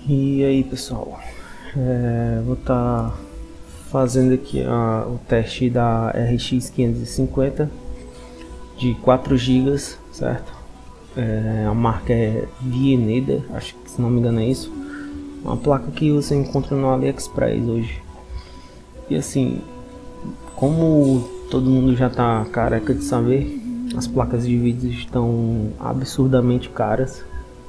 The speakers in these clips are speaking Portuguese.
E aí pessoal, vou estar fazendo aqui o teste da RX 550 de 4 GB, certo? A marca é Vieneda, acho que se não me engano é isso. Uma placa que você encontra no AliExpress hoje. E assim, como todo mundo já tá careca de saber, as placas de vídeo estão absurdamente caras.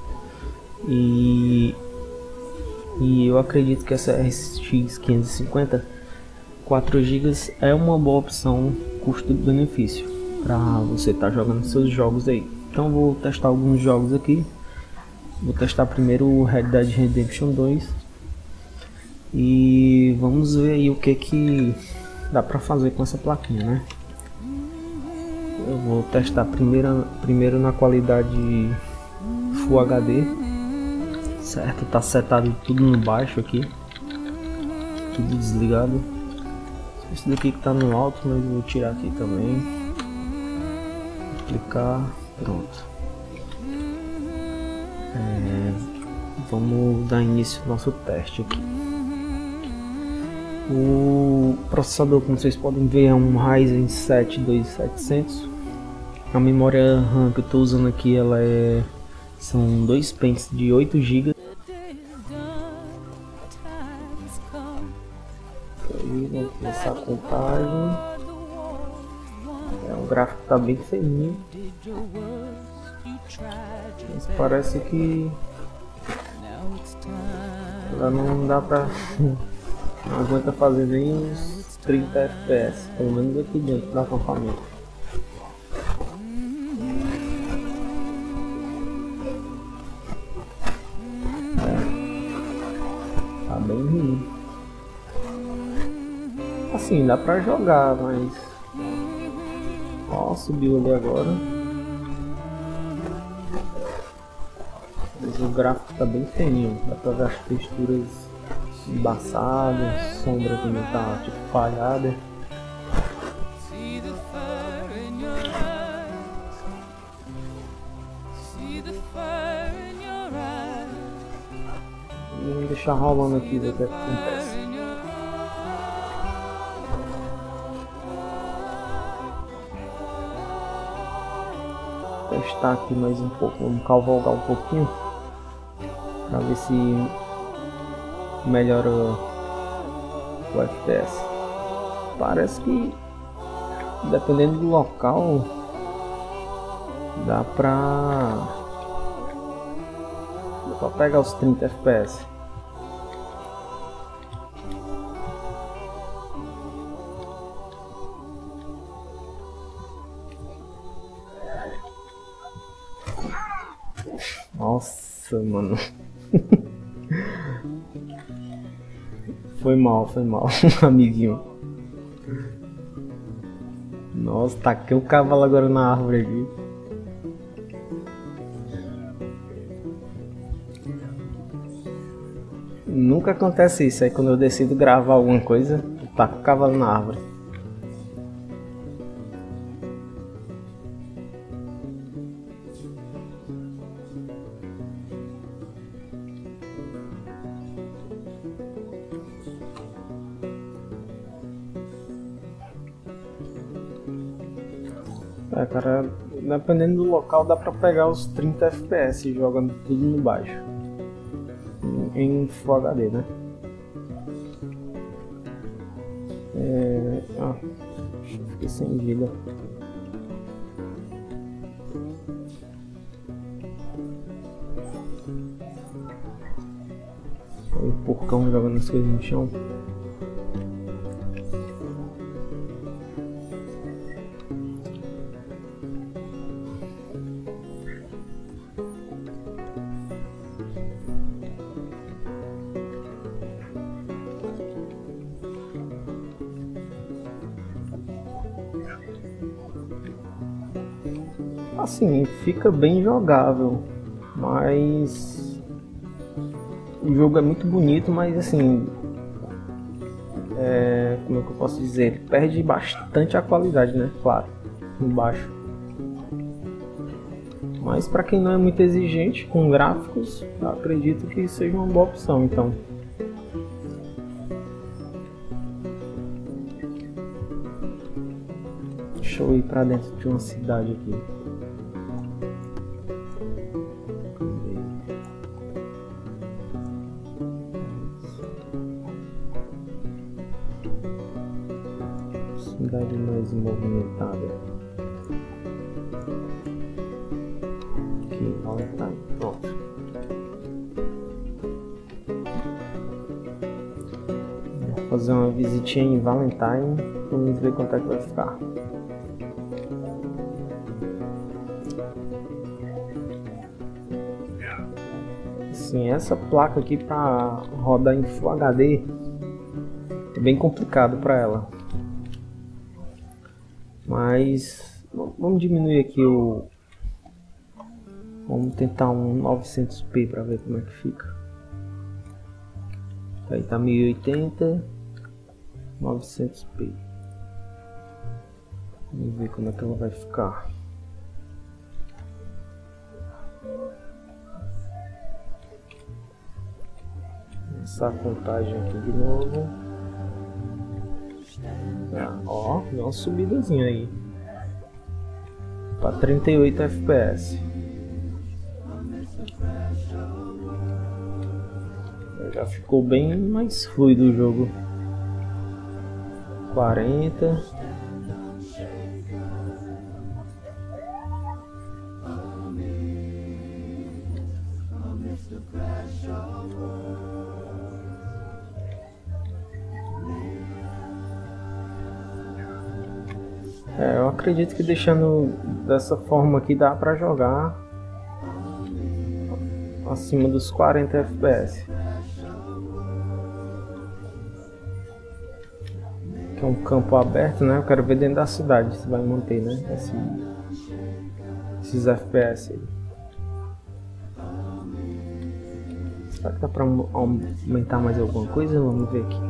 E eu acredito que essa RX 550 4 GB é uma boa opção custo-benefício para você estar jogando seus jogos aí. Então vou testar alguns jogos aqui. Vou testar primeiro o Red Dead Redemption 2 e vamos ver aí o que dá para fazer com essa plaquinha, né? Eu vou testar primeiro na qualidade Full HD, certo? Tá setado tudo no baixo aqui, tudo desligado. Esse daqui que tá no alto, mas eu vou tirar aqui também. Aplicar, pronto. Vamos dar início ao nosso teste aqui. O processador, como vocês podem ver, é um Ryzen 7 2700. A memória RAM que eu estou usando aqui, são 2 pentes de 8 GB. Vamos começar a contagem. O gráfico está bem feinho, mas parece que ela não dá pra não aguenta fazer nem uns 30 FPS, pelo menos aqui dentro do acampamento. Tá bem ruim. Assim, dá pra jogar, mas ó, subiu ali agora. Mas o gráfico tá bem feinho, dá pra ver as texturas embaçadas, sombra também tá tipo falhada. E vamos deixar rolando aqui ver o que acontece. Testar aqui mais um pouco, vamos cavalgar um pouquinho para ver se melhora o FPS. Parece que dependendo do local dá pra pegar os 30 FPS. Nossa, mano. Foi mal, amiguinho. Nossa, taquei o cavalo agora na árvore aqui. Nunca acontece isso, aí quando eu decido gravar alguma coisa, eu taco o cavalo na árvore. Cara, dependendo do local dá pra pegar os 30 FPS jogando tudo no baixo em Full HD, né? Fiquei sem vida. O porcão jogando as coisas no chão. Assim, fica bem jogável, mas o jogo é muito bonito, mas assim, como é que eu posso dizer, ele perde bastante a qualidade, né? Claro, no baixo. Mas para quem não é muito exigente com gráficos, eu acredito que seja uma boa opção, então. Deixa eu ir para dentro de uma cidade aqui. Cidade mais movimentada. Aqui, Valentine. Pronto. Vou fazer uma visitinha em Valentine. Vamos ver quanto é que vai ficar. Sim, essa placa aqui para rodar em Full HD é bem complicado para ela. Mas vamos diminuir aqui o... Vamos tentar um 900p para ver como é que fica. Aí tá 1080, 900p. Vamos ver como é que ela vai ficar. Essa contagem aqui de novo. Ó, deu uma subidazinha aí para 38 FPS. Já ficou bem mais fluido o jogo. 40. Eu acredito que deixando dessa forma aqui dá pra jogar acima dos 40 FPS. Que é um campo aberto, né? Eu quero ver dentro da cidade se vai manter, né? Esses FPS aí. Será que dá pra aumentar mais alguma coisa? Vamos ver aqui.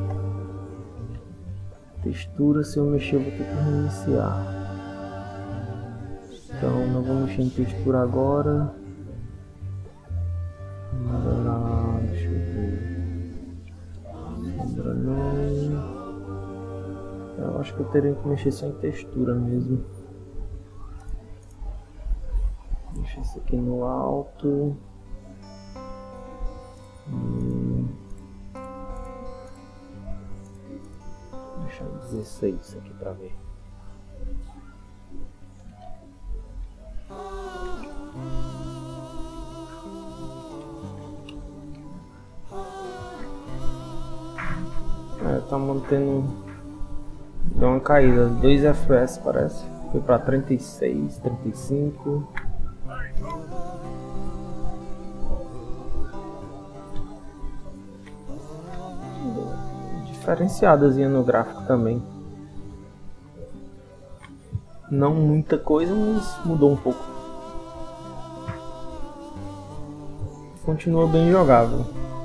Textura, se eu mexer eu vou ter que reiniciar. Então não vou mexer em textura agora. Deixa eu ver. Eu acho que eu teria que mexer só em textura mesmo. Deixa isso aqui no alto. Deixa eu 16 aqui pra ver. Tá mantendo. Deu uma caída, 2 FPS parece. Foi pra 36, 35. Diferenciadazinha no gráfico também. Não muita coisa, mas mudou um pouco. Continua bem jogável.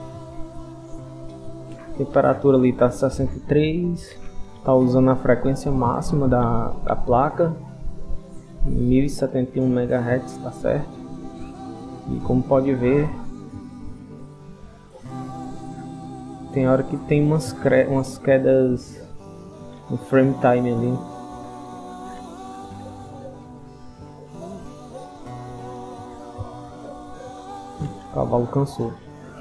A temperatura ali tá 63. Tá usando a frequência máxima da placa. 1071 MHz, tá certo. E como pode ver, tem hora que tem umas quedas no frame time ali. O cavalo cansou.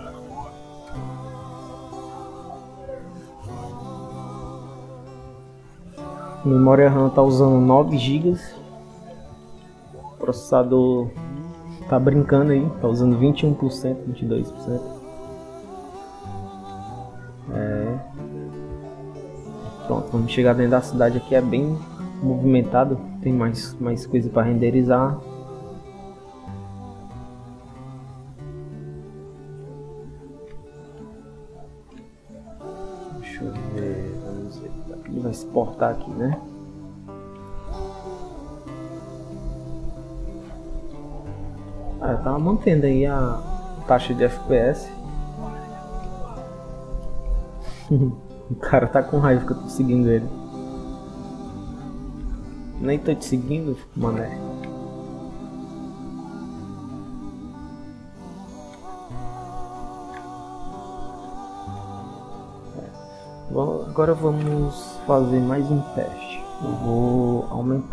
A memória RAM tá usando 9 GB. O processador tá brincando aí, tá usando 21%, 22%. Pronto, vamos chegar dentro da cidade aqui, é bem movimentado, tem mais coisa para renderizar. Deixa eu ver, vamos ver, ele vai exportar aqui, né? Eu tava mantendo aí a taxa de FPS. O cara tá com raiva que eu tô seguindo ele. Nem tô te seguindo, mané. Bom, agora vamos fazer mais um teste. Eu vou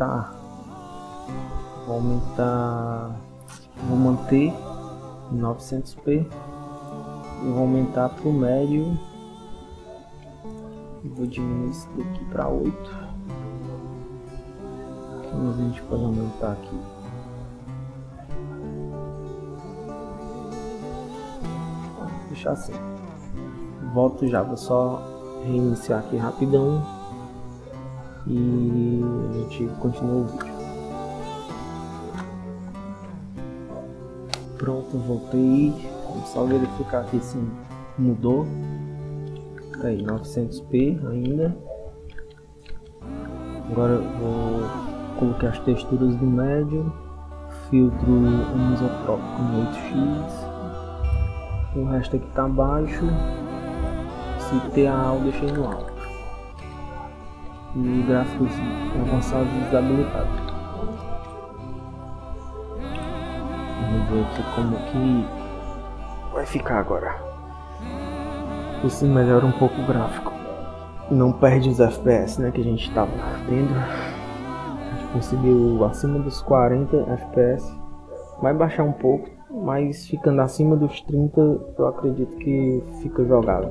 manter em 900p e vou aumentar para o médio e vou diminuir isso daqui para 8. Mas a gente pode aumentar aqui. Vou deixar assim. Volto já, vou só reiniciar aqui rapidão e a gente continua o vídeo. Pronto, voltei. Vamos só verificar aqui se mudou. Tá aí, 900p ainda. Agora eu vou colocar as texturas do médio, filtro anisotrópico no 8x, o resto aqui tá baixo, CTA eu deixei no alto e gráficos avançados desabilitados. Vamos ver aqui como que vai ficar agora. Isso melhora um pouco o gráfico, não perde os FPS, né, que a gente estava tendo. Conseguiu acima dos 40 FPS, vai baixar um pouco, mas ficando acima dos 30 eu acredito que fica jogável.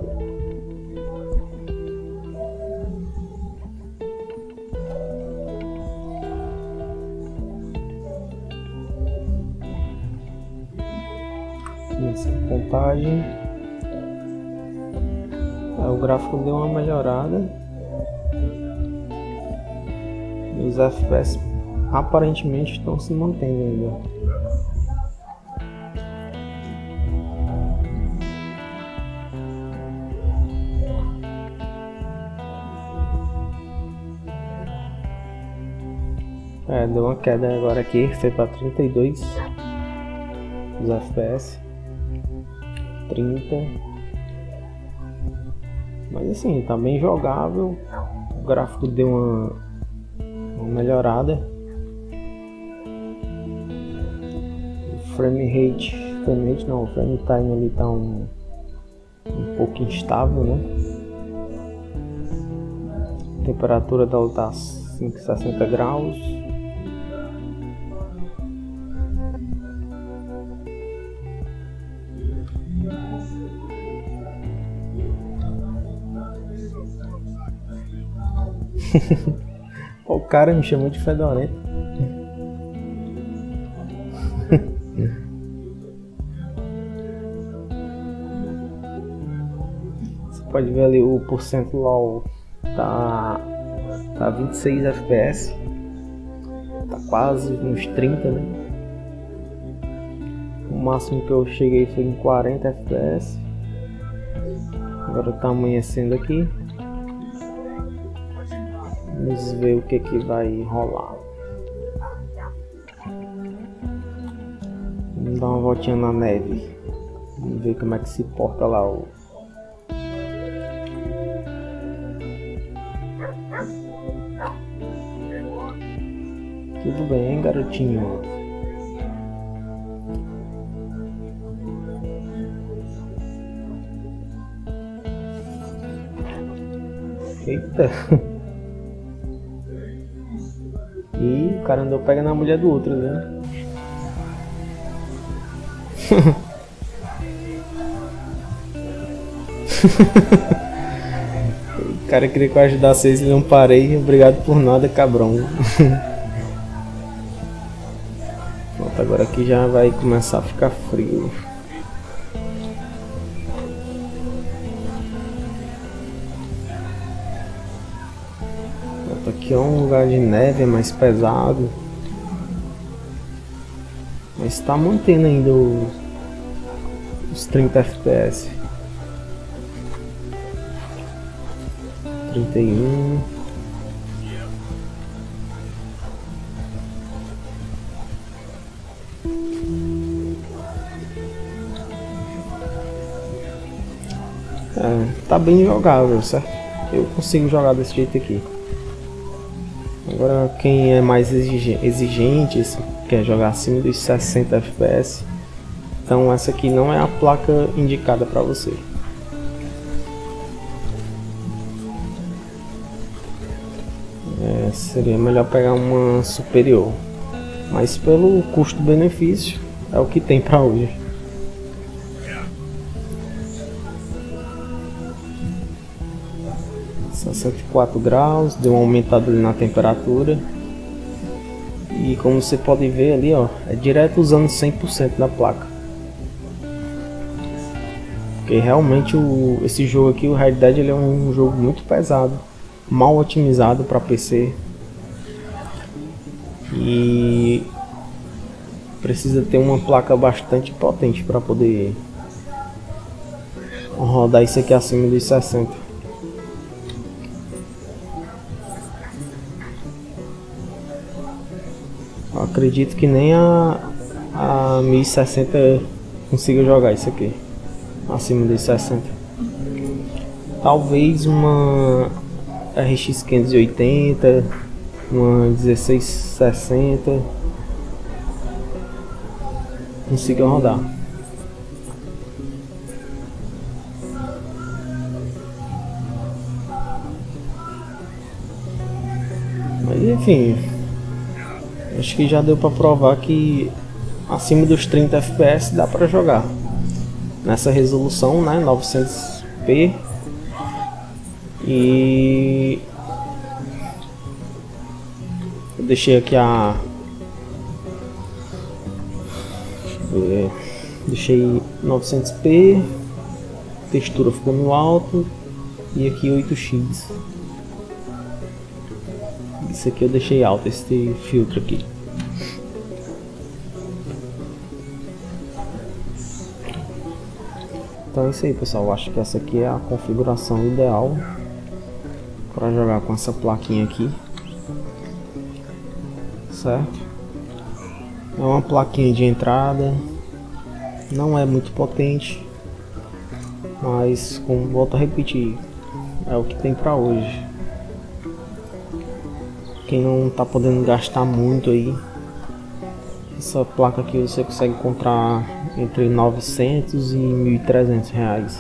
Nessa contagem o gráfico deu uma melhorada. Os FPS aparentemente estão se mantendo ainda. Deu uma queda agora aqui, foi para 32 os FPS, 30, mas assim, tá bem jogável. O gráfico deu uma melhorada. O frame time ali tá um pouco instável, né? A temperatura dela tá 60 graus. O cara me chamou de fedorento. Você pode ver ali o % LOL tá 26 FPS, tá quase nos 30, né? O máximo que eu cheguei foi em 40 FPS. Agora tá amanhecendo aqui. Vamos ver o que vai rolar. Vamos dar uma voltinha na neve. Vamos ver como é que se porta lá o... Tudo bem, hein, garotinho? Eita! E o cara andou pegando na mulher do outro, né? O cara queria que eu ajudasse eles e não parei. Obrigado por nada, cabrão. Pronto, agora aqui já vai começar a ficar frio. Aqui é um lugar de neve, é mais pesado, mas está mantendo ainda os 30 FPS. 31. Tá bem jogável, certo? Eu consigo jogar desse jeito aqui. Agora quem é mais exigente, quer jogar acima dos 60 FPS, então essa aqui não é a placa indicada para você. seria melhor pegar uma superior, mas pelo custo-benefício é o que tem para hoje. graus, deu uma aumentada ali na temperatura. E como você pode ver ali, ó, é direto usando 100% da placa. Porque realmente esse jogo aqui, o Red Dead, ele é um jogo muito pesado, mal otimizado para PC. E precisa ter uma placa bastante potente para poder rodar isso aqui acima dos 60. Eu acredito que nem a 1060 consiga jogar isso aqui acima dos 60. Talvez uma RX 580, uma 1660 consiga rodar. Mas enfim, acho que já deu para provar que acima dos 30 FPS dá para jogar nessa resolução, né, 900p. E eu deixei aqui deixei 900p, textura ficou no alto e aqui 8x. Isso aqui eu deixei alto, esse filtro aqui. Então é isso aí, pessoal. Eu acho que essa aqui é a configuração ideal para jogar com essa plaquinha aqui, certo? É uma plaquinha de entrada, não é muito potente, mas como volto a repetir, é o que tem para hoje. Quem não tá podendo gastar muito aí, essa placa aqui você consegue encontrar entre 900 e 1.300 reais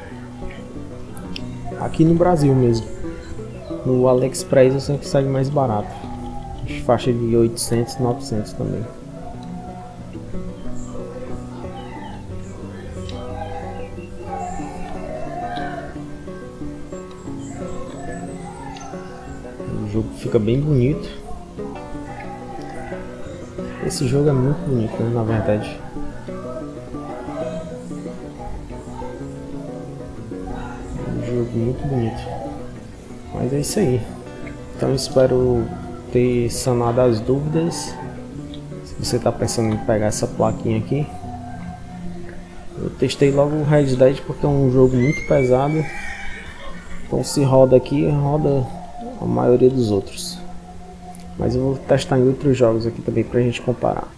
aqui no Brasil mesmo. No AliExpress você consegue mais barato, faixa de 800, 900 também. O jogo fica bem bonito. Esse jogo é muito bonito, né, na verdade. Um jogo muito bonito. Mas é isso aí. Então eu espero ter sanado as dúvidas. Se você está pensando em pegar essa plaquinha aqui, eu testei logo o Red Dead porque é um jogo muito pesado. Então se roda aqui, roda a maioria dos outros. Mas eu vou testar em outros jogos aqui também pra gente comparar.